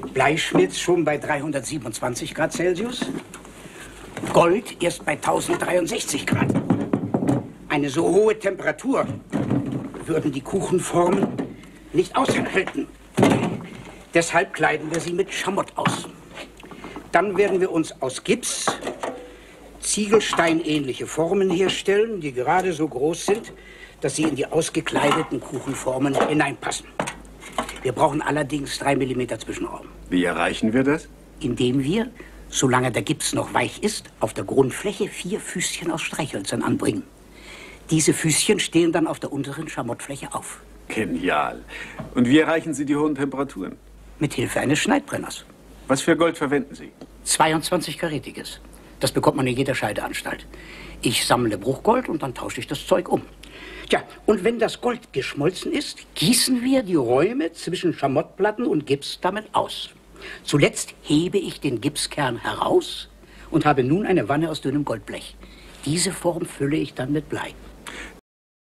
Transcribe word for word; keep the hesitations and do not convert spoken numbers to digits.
Bleischmelz schon bei dreihundertsiebenundzwanzig Grad Celsius. Gold erst bei tausenddreiundsechzig Grad. Eine so hohe Temperatur würden die Kuchenformen nicht aushalten. Deshalb kleiden wir sie mit Schamott aus. Dann werden wir uns aus Gips ziegelsteinähnliche Formen herstellen, die gerade so groß sind, dass sie in die ausgekleideten Kuchenformen hineinpassen. Wir brauchen allerdings drei Millimeter Zwischenraum. Wie erreichen wir das? Indem wir, solange der Gips noch weich ist, auf der Grundfläche vier Füßchen aus Streichhölzern anbringen. Diese Füßchen stehen dann auf der unteren Schamottfläche auf. Genial. Und wie erreichen Sie die hohen Temperaturen? Mit Hilfe eines Schneidbrenners. Was für Gold verwenden Sie? zweiundzwanzig-karätiges. Das bekommt man in jeder Scheideanstalt. Ich sammle Bruchgold und dann tausche ich das Zeug um. Tja, und wenn das Gold geschmolzen ist, gießen wir die Räume zwischen Schamottplatten und Gips damit aus. Zuletzt hebe ich den Gipskern heraus und habe nun eine Wanne aus dünnem Goldblech. Diese Form fülle ich dann mit Blei.